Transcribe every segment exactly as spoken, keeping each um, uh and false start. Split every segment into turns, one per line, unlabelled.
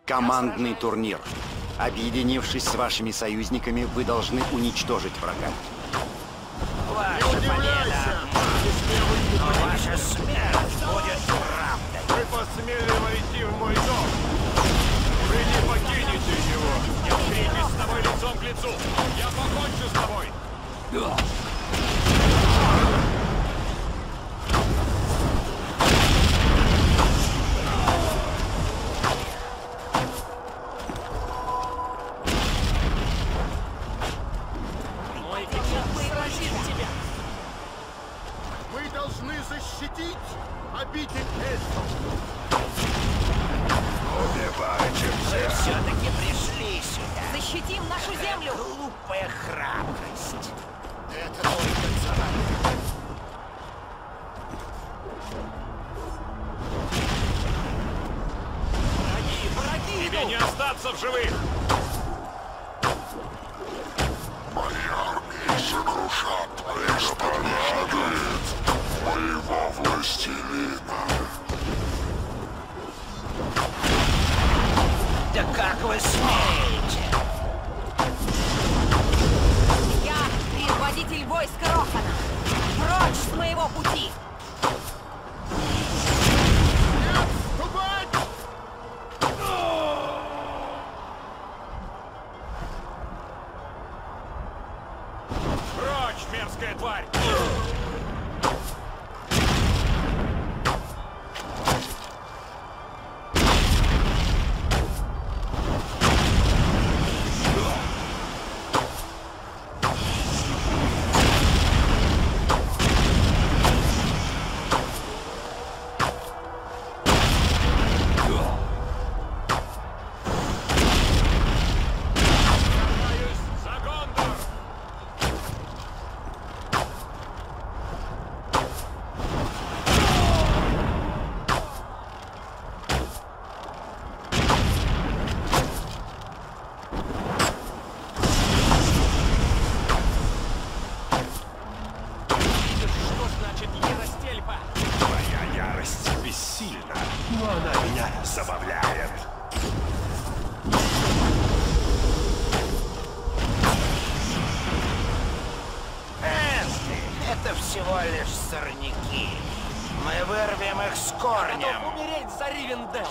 Командный турнир. Объединившись с вашими союзниками, вы должны уничтожить врага.
Ваша победа, но ваша смерть будет правдой.
Вы посмели войти в мой дом. Вы не покинете его.
Я встретюсь с тобой лицом к лицу. Я покончу с тобой.
Мы должны защитить обитель эльфов.
Убивайте всех. Вы все-таки пришли сюда.
Защитим нашу землю!
Глупая храбрость.
Это только царь.
Враги, враги! Тебе не остаться в живых!
Моя армия сокрушат твоих победит твоего властелина.
Да как вы смеете?
Я предводитель войск Рохана! Прочь с моего пути!
Ступать!
Прочь, мерзкая тварь! За Гондор! Видишь, что значит ярость эльфа?
Моя ярость бессильна, но она меня забавляет.
Энсли, это всего лишь сорняки. Мы вырвем их с корнем.
Умереть за Ривендел!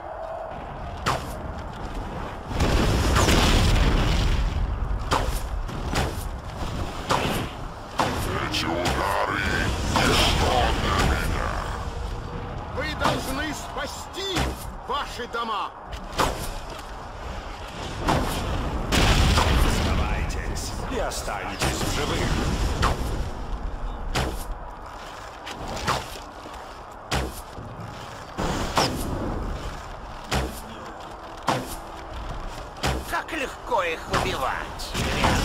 Эти удары ничто для меня.
Вы должны спасти ваши дома.
Сдавайтесь и останетесь в живых.
Как легко их убивать, верно?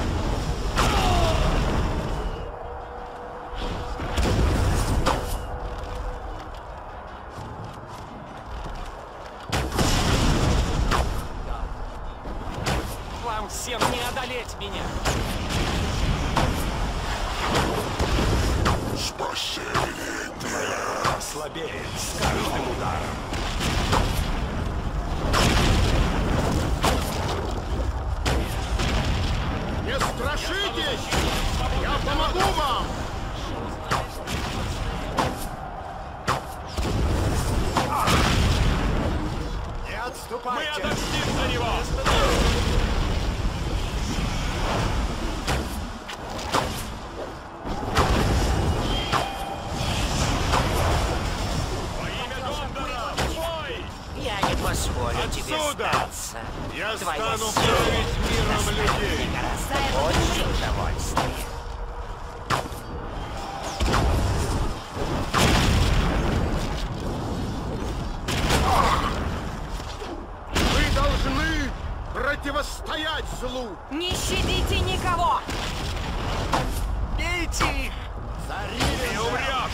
Вам всем не одолеть меня!
Спасение твое слабеет с каждым ударом.
Не страшитесь! Я помогу вам! Не
Мы
отступайте!
отомстим за него! Во имя Гондора! Бой!
Я не позволю тебе
Отсюда!
сдаться.
Я
Твоя
стану
сила
править миром
доставит
людей!
мне гораздо больше удовольствия.
Вы должны противостоять злу!
Не щадите никого!
Бейте их!
Ты умрешь!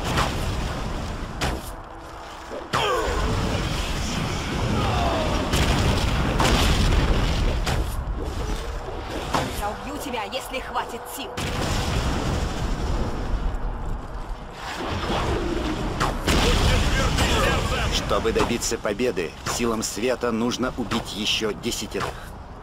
Я убью тебя, если хватит сил!
Чтобы добиться победы, силам света нужно убить еще десятерых.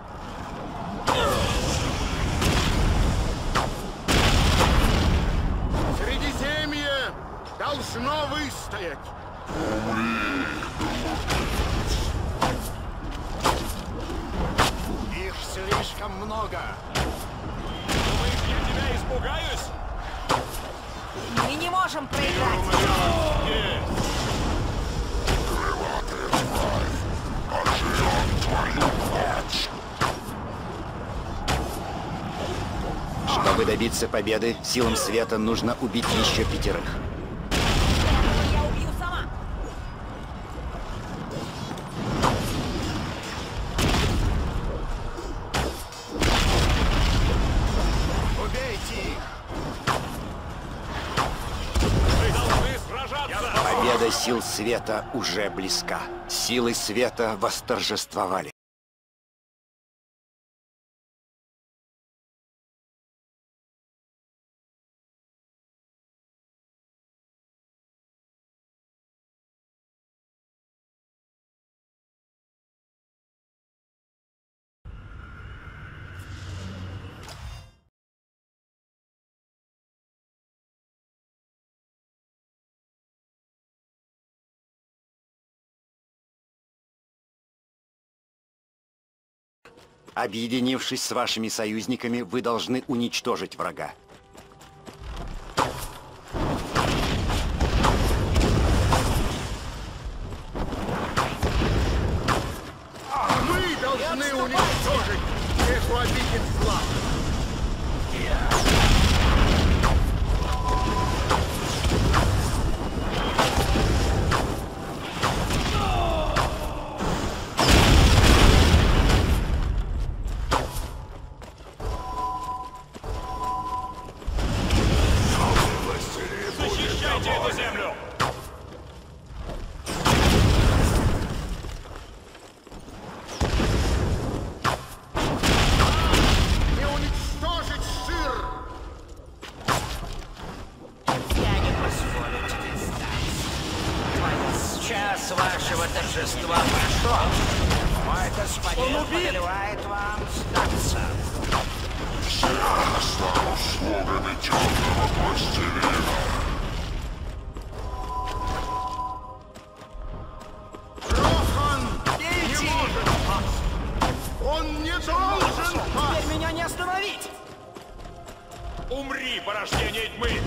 Средиземье должно выстоять. Их слишком много.
Думаешь, я тебя испугаюсь?
Мы не можем проиграть.
Чтобы добиться победы, силам света нужно убить еще пятерых.
Я убью сама.
Убейте их.
Вы должны сражаться!
Победа сил света уже близка. Силы света восторжествовали. Объединившись с вашими союзниками, вы должны уничтожить врага.
Мы должны уничтожить эту обитель зла.
Защищайте эту землю!
Не уничтожить Шир.
Я не позволю тебе сдаться. Час вашего торжества прошел. Мой господин повелевает вам сдаться.
Рохан не может пасть. Он не должен пасть.
Меня не остановить!
Умри, порождение тьмы!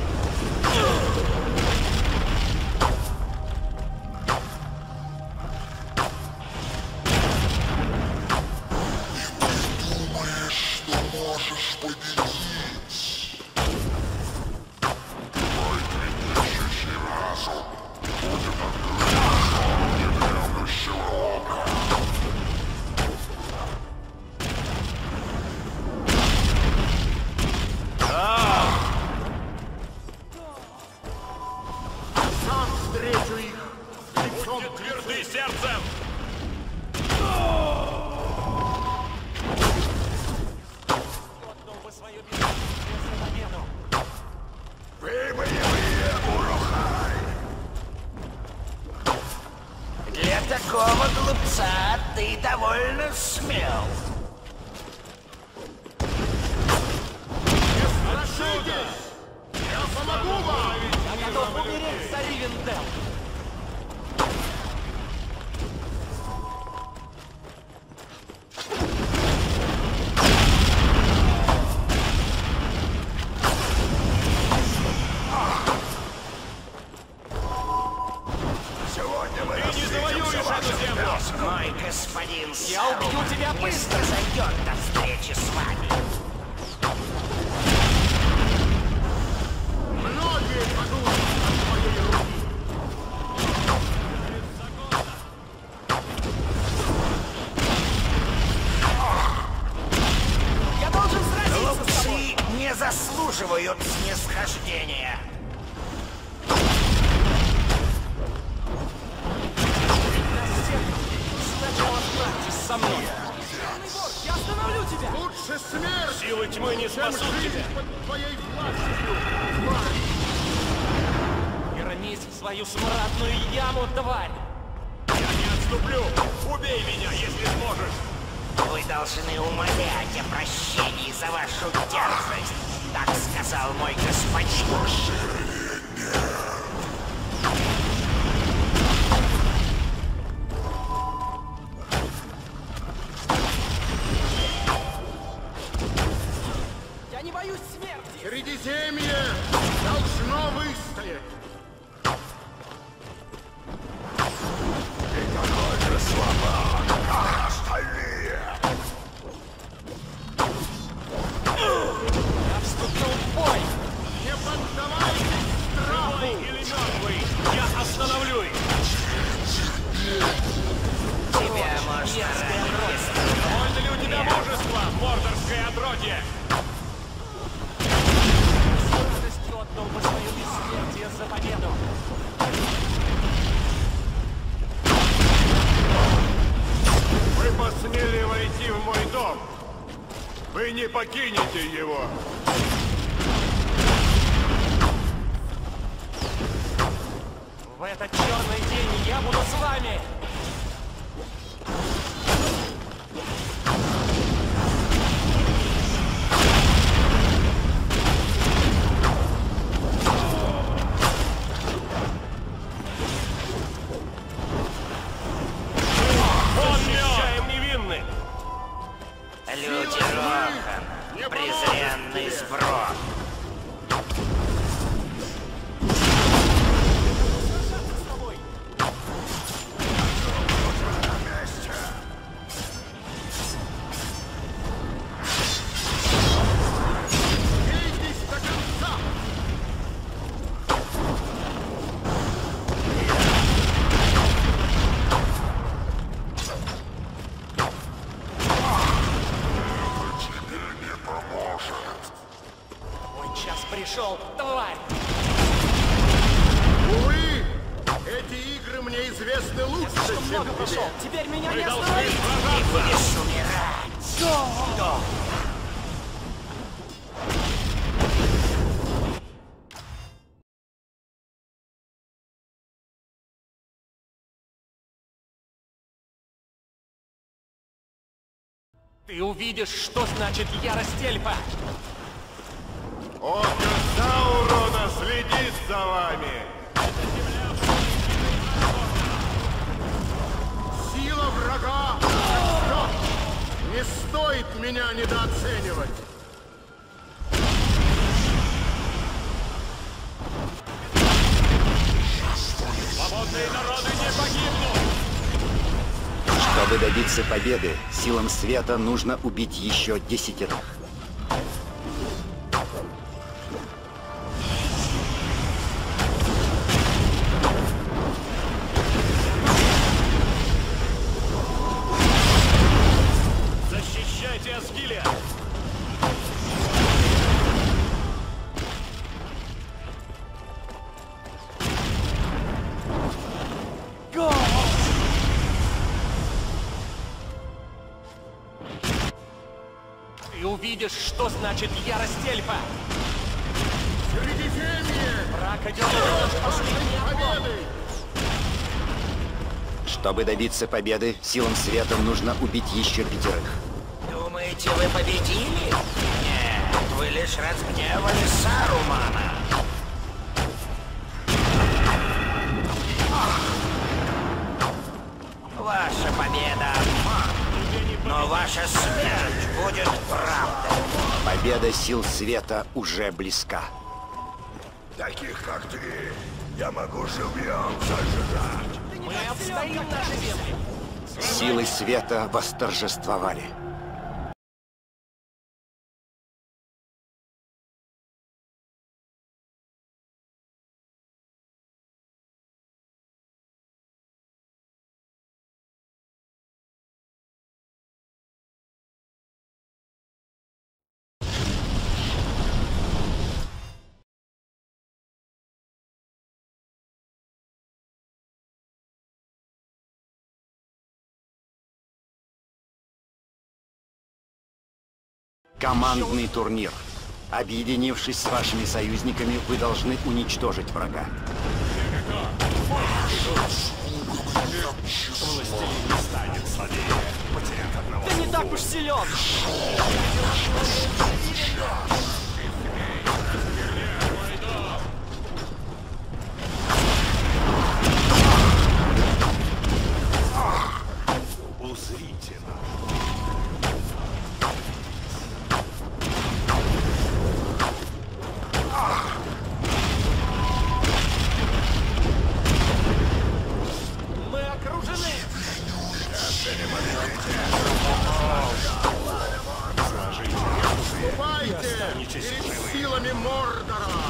Сам встречу их лицом
Будьте
к лицу.
тверды сердцем!
Для такого глупца ты довольно смел.
Отсюда! Я помогу вам!
Я готов умереть за Ривендел.
Ты не завоюешь эту землю!
Мой господин Я убью тебя быстро! Зайдет до встречи с вами.
Многие падут от твоей руки.
Я должен сразиться с тобой! Не заслуживают снисхождения. Сначала справьтесь со мной. Я остановлю тебя!
Лучше смерть,
Силы тьмы не
чем
спасут
жизнь
тебя!
под твоей властью. Тварь.
Вернись в свою смрадную яму, тварь!
отступлю! Убей меня, если сможешь!
Вы должны умолять о прощении за вашу дерзость. Так сказал мой господин.
Я не боюсь смерти!
Средиземье должно выстоять.
Ты такой же слабак, как остальные.
Я вступил в бой!
Не поддавайтесь страху.
Живой или мертвый, я остановлю их!
Тебя можно ранить.
Довольно ли у тебя мужество, мордорское отродье? С радостью отдал бы свое бессмертие за победу!
Вы посмели войти в мой дом. Вы не покинете его.
В этот черный день я буду с вами! Защищаем невинных!
Люди Рохана, презренный сброд.
Бийтесь до конца.
Мой час пришел, тварь!
Увы, эти игры мне известны лучше, чем
Много
тебе.
пошел! Теперь меня
Вы
не
должны
остановить!
Ты
сражаться!
будешь умирать.
Ты увидишь, что значит ярость эльфа!
Око Саурона следит за вами.
Сила врага растет. Не стоит меня недооценивать.
Свободные народы не погибнут!
Чтобы добиться победы, силам света нужно убить еще десятерых.
Защищайте Асгилия! Ты увидишь, что значит ярость эльфа!
Средиземье!
Враг идет на последний облом!
Победы!
Чтобы добиться победы, силам света нужно убить еще пятерых.
Думаете, вы победили? Нет, вы лишь разгневали Сарумана. Ваша победа — обман, но ваша смерть будет правдой.
Победа сил света уже близка.
Таких, как ты, я могу живьем сожрать.
Мы отстоим наши земли!
Силы света восторжествовали. Командный турнир. Объединившись с вашими союзниками, вы должны уничтожить врага.
Властелин не станет слабее, потеряв одного.
Ты не так уж силен!
Узрите нас.
Мы окружены!
Ступайте перед силами Мордора!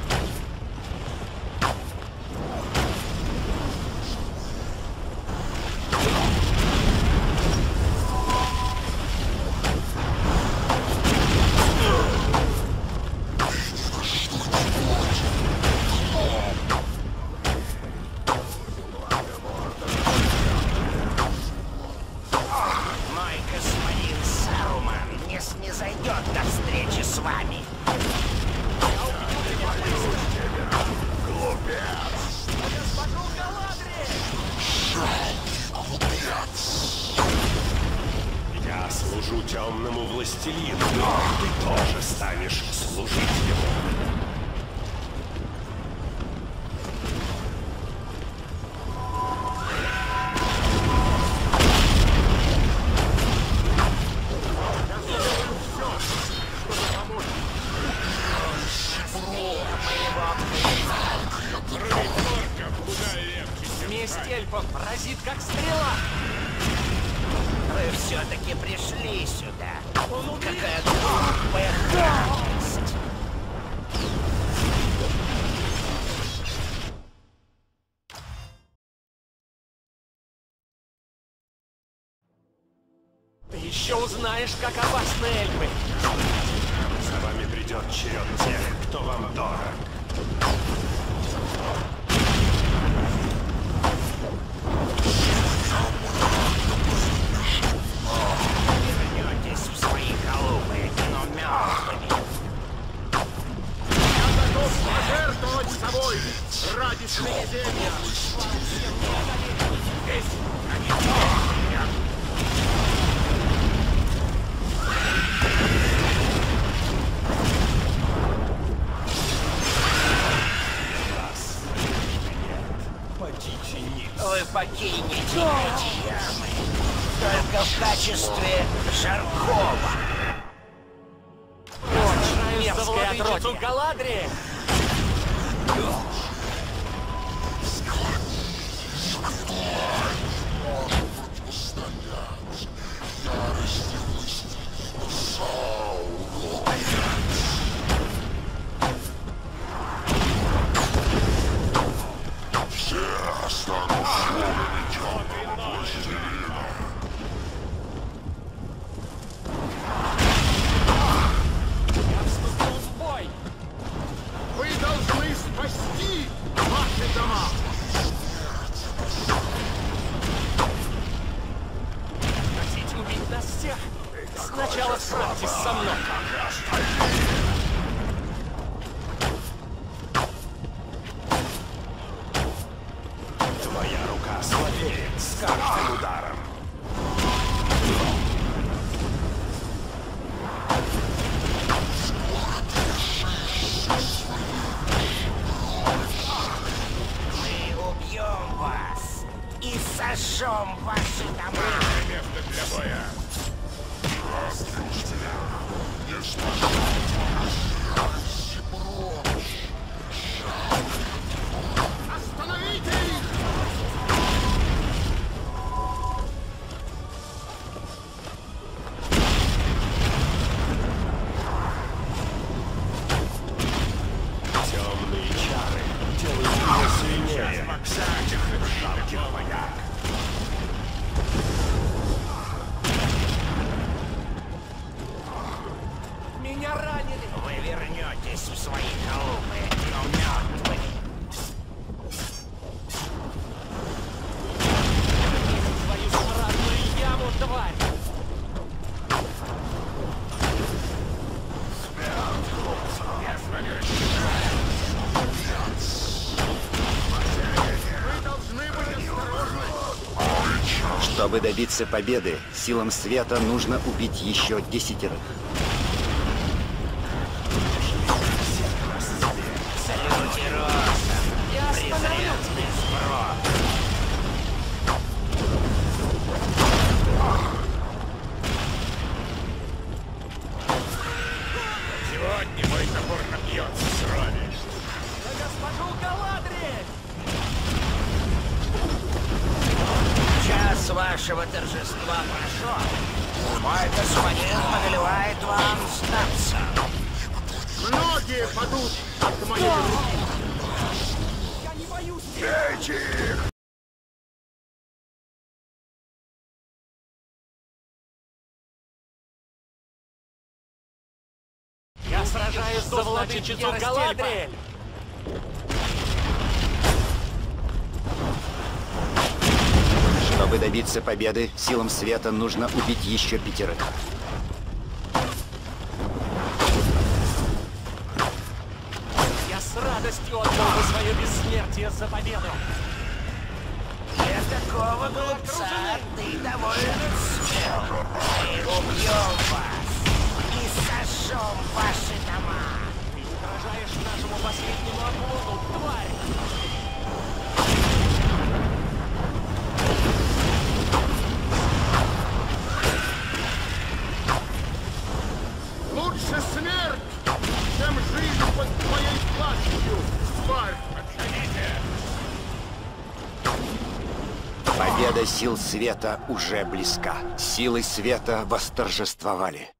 Мой господин Саруман не снизойдет до встречи с вами.
Я служу темному властелину, но ты тоже станешь служить ему.
Месть эльфов разит, как стрела!
Вы все-таки пришли сюда. Какая глупая храбрость.
Ты еще узнаешь, как опасны эльфы!
За вами придет черед тех, кто вам дорог.
Вернетесь в свои халупы, но мертвыми.
Я готов пожертвовать собой ради Средиземья!
Вы покинете эти ямы только в качестве Жаркова.
Мерзкая отродье! Галадрии! Я вступил в бой!
Вы должны спасти ваши дома!
Хотите убить нас всех? Сначала справьтесь со мной!
Твоя рука слабеет с каждым ударом.
Мы убьем вас и сожжем ваши дома.
Место для боя.
Остановите их!
Темные чары делают меня сильнее. В жарких боях.
Меня ранили!
Вы вернетесь в свои халупы, но мертвыми.
Твою смрадную яму, тварь!
Вы должны быть осторожны!
Чтобы добиться победы, силам света нужно убить еще десятерых.
Сегодня мой топор набьется с вами.
За госпожу Галадриэль!
Час вашего торжества прошел. Мой господин повелевает вам сдаться.
Многие падут от моей руки.
Я не боюсь!
Бейте их!
Я сражаюсь за владычицу Галадриэль!
Чтобы добиться победы, силам света нужно убить еще пятерых.
Я с радостью отдал бы свое бессмертие за победу!
Для такого глупца ты довольно смел. Мы убьем вас и сожжем ваши дома.
Ты угрожаешь нашему последнему оплоту, тварь!
Лучше смерть, чем жизнь под твоей властью, тварь! Отходите!
Победа сил света уже близка. Силы света восторжествовали.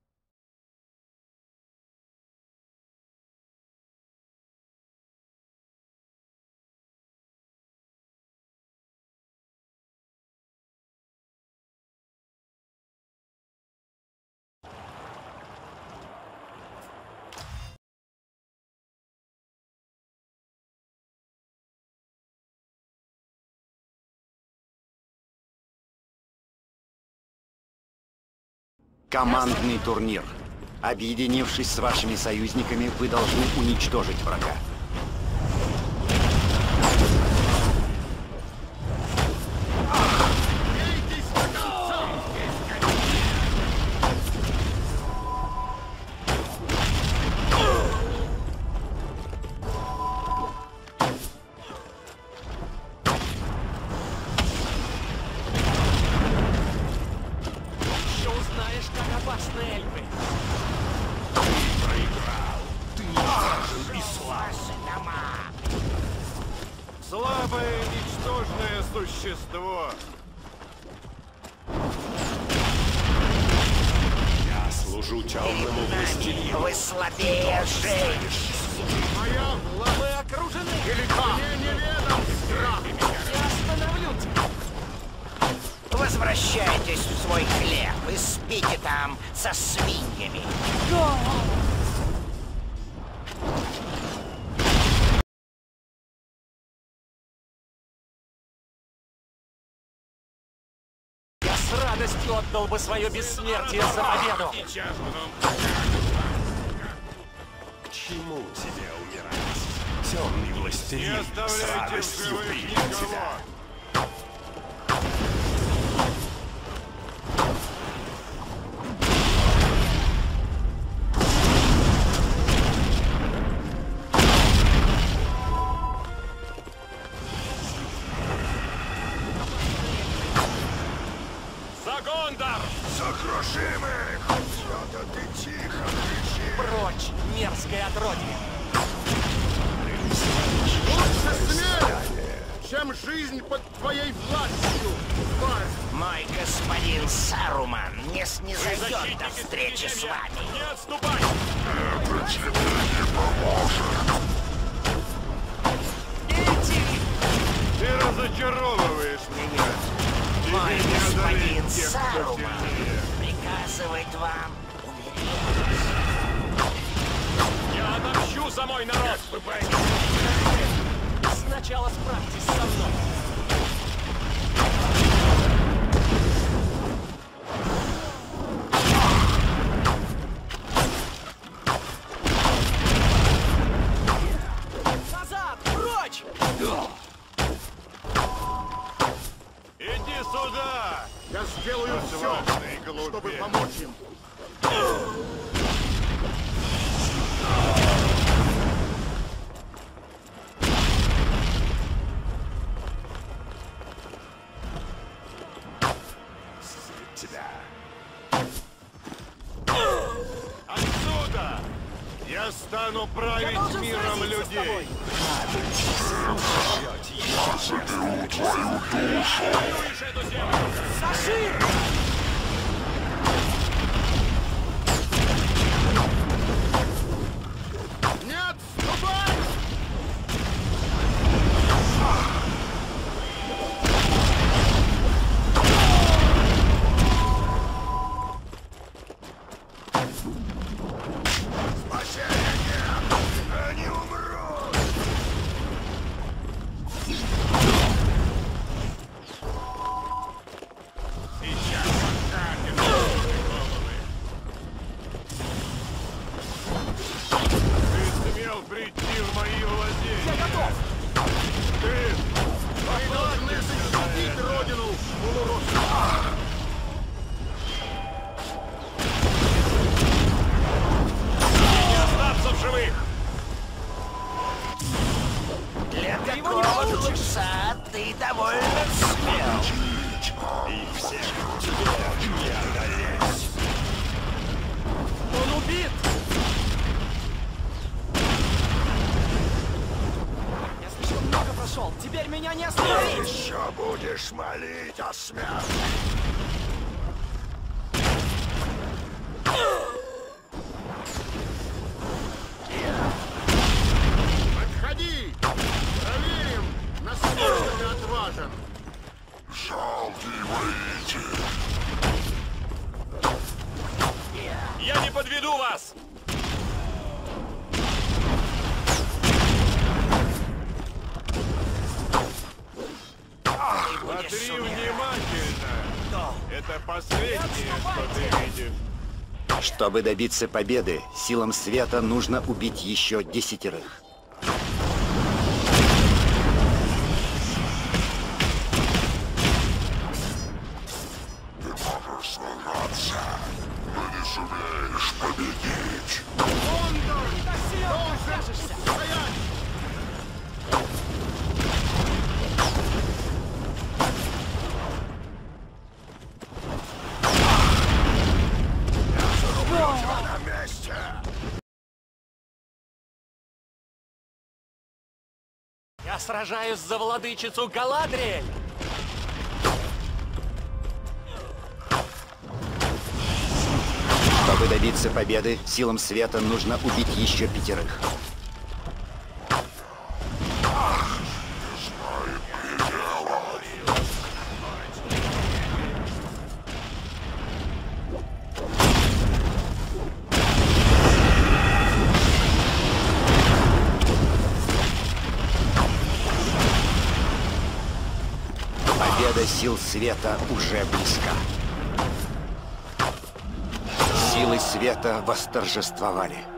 Командный турнир. Объединившись с вашими союзниками, вы должны уничтожить врага.
Бейтесь до конца!
Еще узнаешь, как опасны эльфы!
Ваши дома.
Слабое, ничтожное существо.
Я служу темному властелину.
Вы слабее женщин.
Моя власть
Мы окружены!
велика! Мне неведом страх!
Я остановлю тебя!
Возвращайтесь в свой хлеб и спите там со свиньями.
Я с радостью отдал бы свое бессмертие за победу!
Сейчас потом.
К чему тебе умирать? Темный
Не
властелин с
оставляйте в
радостью
живых
примет
никого.
тебя.
Загондар!
Сокрушим их! Что-то ты тихо кричишь!
Прочь, мерзкое отродье!
Лучше смерть, чем жизнь под твоей властью, тварь!
Мой господин Саруман не снизойдет до встречи с вами.
Не отступай! Ты разочаровываешь меня.
Мой
Тебе не
господин
одолеть тех, кто
Саруман
сильнее.
приказывает вам умереть.
Я отомщу за мой народ! Сначала справьтесь со мной! Назад! Прочь!
Иди сюда!
Я чтобы помочь им.
Тебя.
Отсюда! Я стану править миром людей!
Не отступай!
Они умрут!
Сейчас покатим головы! Ты смел прийти в мои владения! Я готов! Ты!
Вы должны защитить родину, полуросла!
Не остаться в живых!
Для такого глупца ты довольно смел.
И всех тебе не одолеть!
Он убит! Я слишком много прошел. Теперь меня не остановить!
Еще будешь молить о смерти!
Подходи! Проверим, насколько ты отважен.
Жалкий воитель!
Я не подведу вас! Смотри внимательно! Это последнее, что ты видишь.
Чтобы добиться победы, силам света нужно убить еще десятерых.
Ты можешь сражаться, но не сумеешь победить!
Кондор должен стоять!
На месте!
Я сражаюсь за владычицу Галадриэль!
Чтобы добиться победы, силам света нужно убить еще пятерых. Победа сил света уже близка. Силы света восторжествовали.